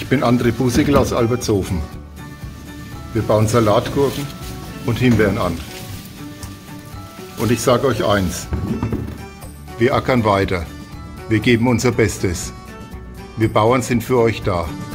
bin André Busigl aus Albertshofen. Wir bauen Salatgurken und Himbeeren an. Und ich sage euch eins, wir ackern weiter, wir geben unser Bestes. Wir Bauern sind für euch da.